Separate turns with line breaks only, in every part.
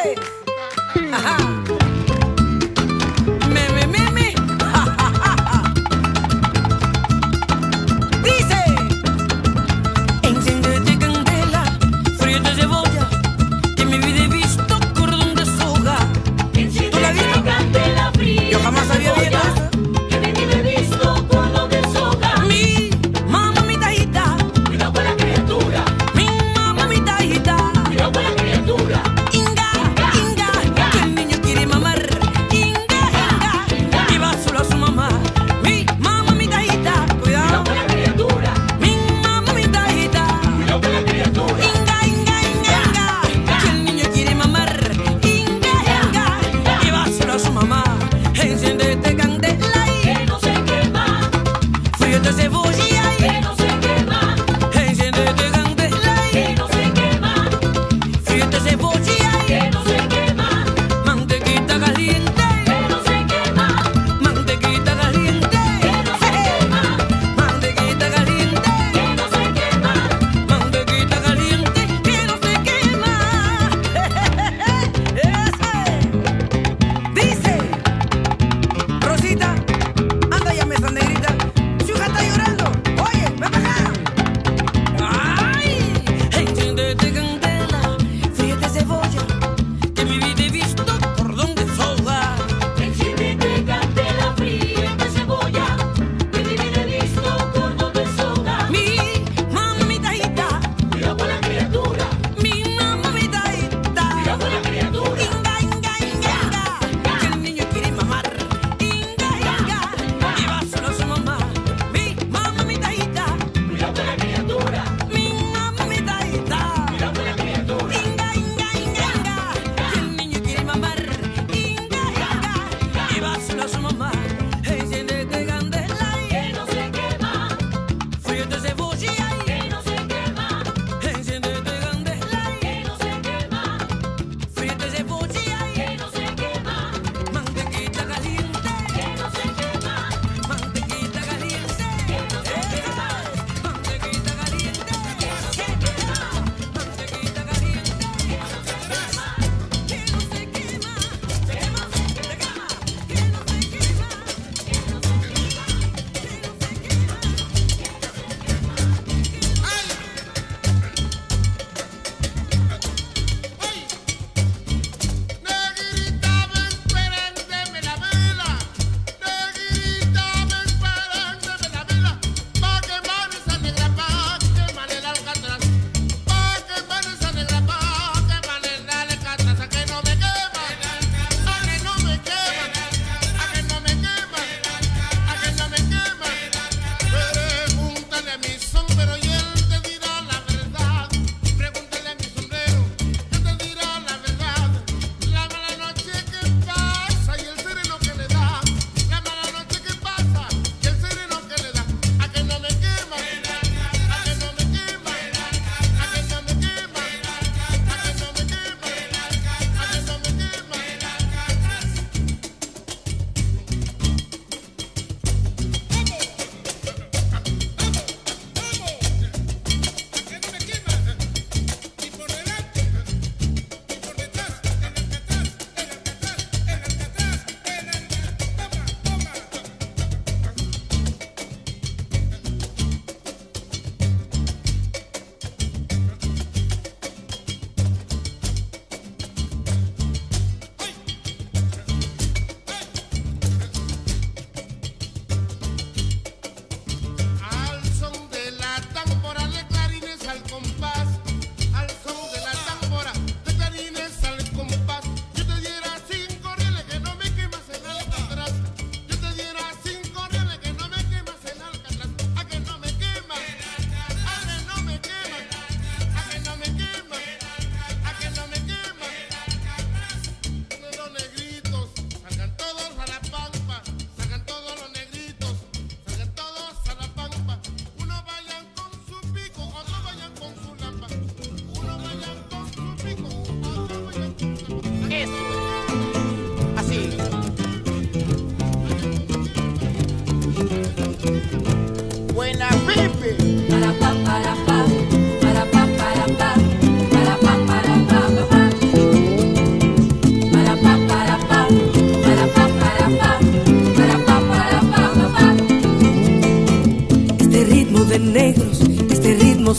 pues. Ajá. Me. Dice: enciéndete candela, frío de cebolla, que mi vida he visto cordón de soga. ¿Tú la viste?
Candela fría.
Yo jamás había visto eso.
Que mi vida he visto cordón de soga.
Mi mamita hijita,
Cuidado con la criatura.
mi mamita hijita.
Cuidado con la criatura.
Inga, que el niño quiere mamá.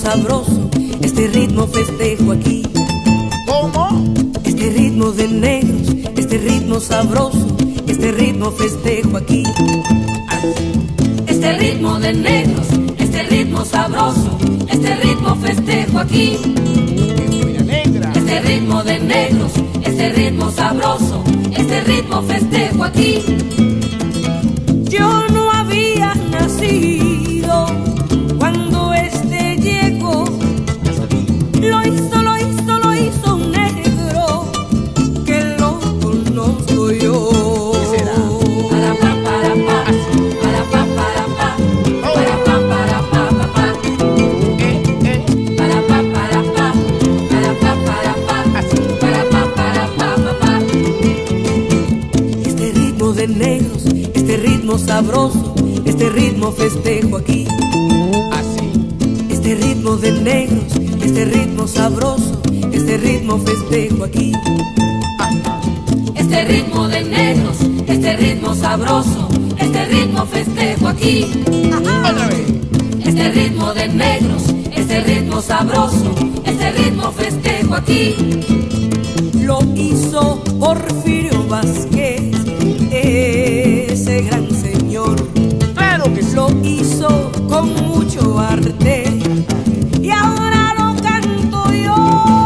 sabroso, este ritmo festejo aquí.
¿Cómo?
Este ritmo de negros, este ritmo sabroso, este ritmo festejo aquí. Este ritmo de negros, este ritmo sabroso, este ritmo festejo aquí.
Doña Negra.
Este ritmo de negros, este ritmo sabroso, este ritmo festejo aquí. Yo no había nacido cuando este llegó. Lo hizo un negro que lo conozco yo.
¿Qué será?
Para pa para pa, para pa para pa, para pa para pa pa pa. Para pa para pa, para pa para pa, para pa para pa pa pa. Este ritmo de negros, este ritmo sabroso, este ritmo festejo aquí.
Así.
Este ritmo de negros, este ritmo sabroso, este ritmo festejo aquí. Este ritmo de negros, este ritmo sabroso, este ritmo festejo aquí.
Otra vez.
Este ritmo de negros, este ritmo sabroso, este ritmo festejo aquí. Lo hizo Porfirio Vázquez, ese gran señor.
Claro que sí.
Lo hizo con mucho arte y ahora lo canto yo.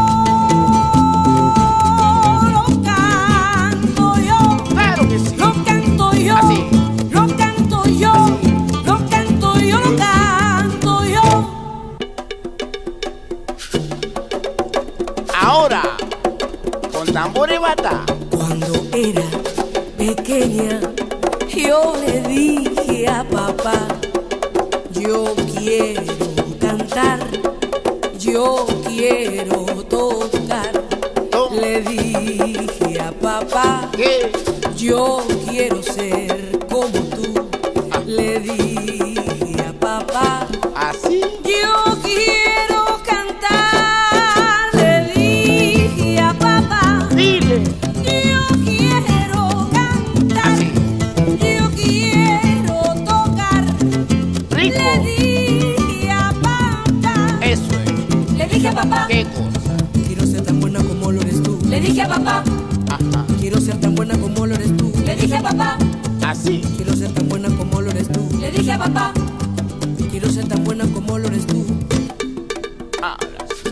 Lo canto yo.
Claro que sí.
Lo canto yo.
Así.
Lo canto yo. Lo canto yo. Lo canto yo.
Ahora, con tambor y bata.
Cuando era pequeña, yo le dije a papá, yo quiero cantar, yo quiero tocar.
Toma.
Le dije a papá,
¿Qué?
yo quiero ser como tú. Le dije a papá,
Así.
yo quiero cantar. Le dije a papá,
Dile.
yo quiero cantar.
Así.
Yo quiero tocar.
Rico.
Le dije a papá.
Eso es.
Le dije a papá.
¿Qué cosa?
Quiero ser tan buena como lo eres tú. Le dije a papá.
Ajá.
Quiero ser tan buena como lo eres tú. Le dije a papá.
Así.
Quiero ser tan buena como lo eres tú. Le dije a papá. Quiero ser tan buena como lo eres tú.
Ahora sí.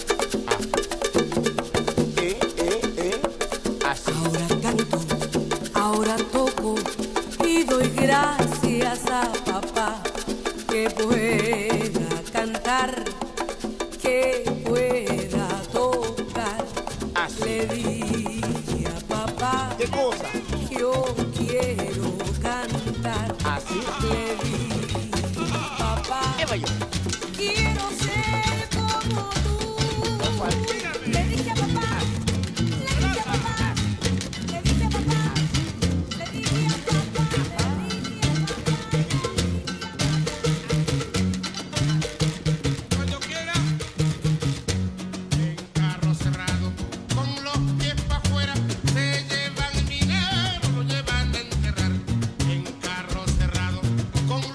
Así.
Ahora canto, ahora toco y doy gracias a papá que pueda cantar, que pueda tocar.
Así.
Le dije a papá,
¿Qué cosa?
yo quiero cantar.
Así.
Le dije a papá,
¿Qué va yo?
quiero ser como tú. Le dije a papá, le dije a papá, le dije a papá, le dije a papá,
Cuando quiera, en carro cerrado, con los pies pa' afuera, se llevan dinero, lo llevan a enterrar. En carro cerrado, con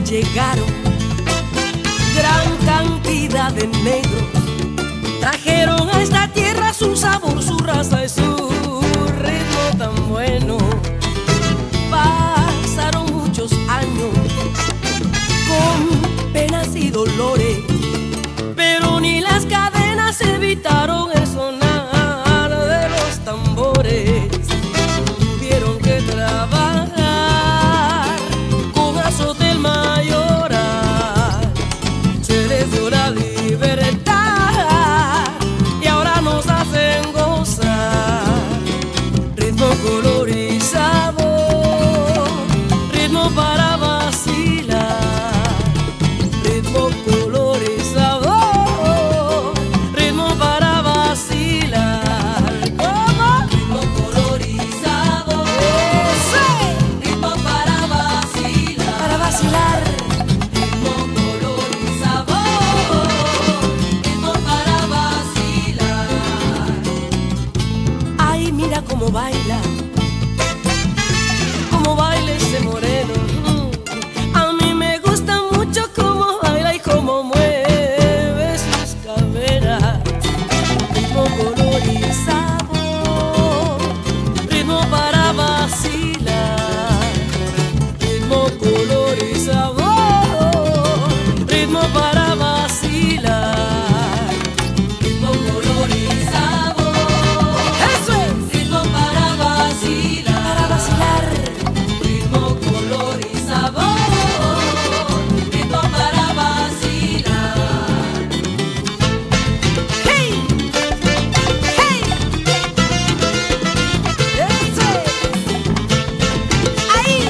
llegaron gran cantidad de negros. Trajeron a esta tierra su sabor, su raza y su ritmo tan bueno. Pasaron muchos años con penas y dolores, pero ni las cadenas evitaron el sonar de los tambores. Tuvieron que trabajar con azote el mayoral. Se les dio la libertad y ahora nos hacen gozar. Ritmo, color y sabor, ritmo para vacilar. Ritmo, color y sabor, ritmo para vacilar. ¿Cómo? Ritmo, color y sabor, ritmo para vacilar. Para vacilar. Ritmo, color y sabor, ritmo para vacilar. Ay, mira cómo baila ese moreno. A mí me gusta mucho cómo baila y cómo mueve sus caderas. Ritmo, color y sabor, ritmo para vacilar. Ritmo, color y sabor, ritmo para vacilar. Ritmo, color y sabor, eso es. Ritmo para vacilar. Para vacilar. Ritmo, color y sabor, ritmo para vacilar. ¡Hey! ¡Hey! ¡Eso es! ¡Ahí!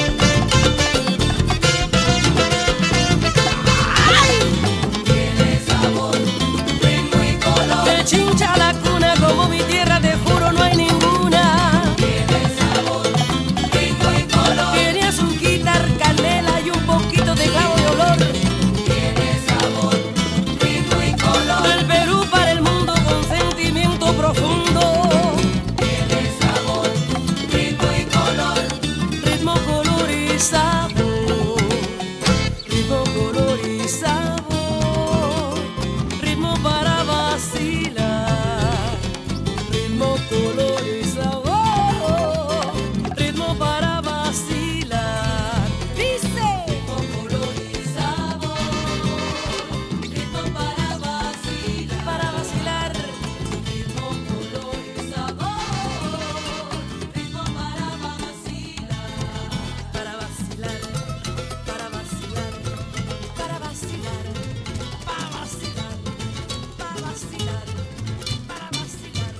¡Ay! Tiene sabor, ritmo y color. De Chincha la cuna, como mi tierra, te juro no hay ninguna. Tiene sabor, ritmo y color. Tiene azuquitar, canela y un poquito de cabo de olor. Tiene sabor, ritmo y color. Del Perú para el mundo con sentimiento profundo. Tiene sabor, ritmo y color. Ritmo, color y sabor. Ritmo, color y sabor. Ritmo para vacilar. Ritmo, color y sabor. Ritmo para vacilar. Dice. Ritmo, color y sabor. Ritmo para vacilar. Para vacilar. Ritmo, color y sabor. Ritmo para vacilar. Para vacilar. Para vacilar. Para vacilar. Para vacilar. Para vacilar. Para vacilar.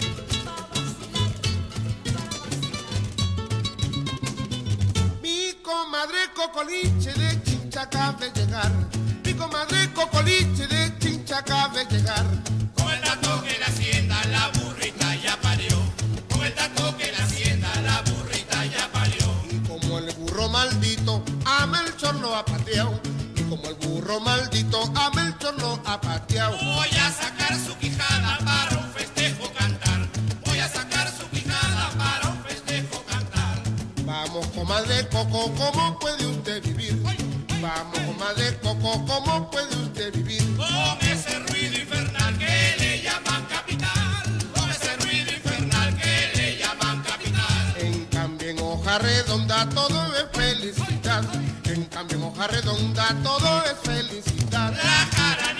Mi comadre Cocoliche de Chincha acaba de llegar. Mi comadre Cocoliche de Chincha acaba de llegar.
Con el dato que la hacienda la burrita ya parió. Con el dato que la hacienda la burrita ya parió.
Y como el burro maldito a Melchor lo ha pateado. Y como el burro maldito a Melchor lo ha pateado.
Voy a sacar su quijada para un festejo cantar. Voy a sacar su quijada para un festejo cantar.
Vamos, comadre Coco, ¿cómo puede usted vivir? Vamos, comadre Coco, ¿cómo puede usted vivir?
Con ese ruido infernal que le llaman capital. Con ese ruido infernal que le llaman capital.
En cambio en hoja redonda todo es felicidad. En cambio en hoja redonda todo es felicidad.
La cara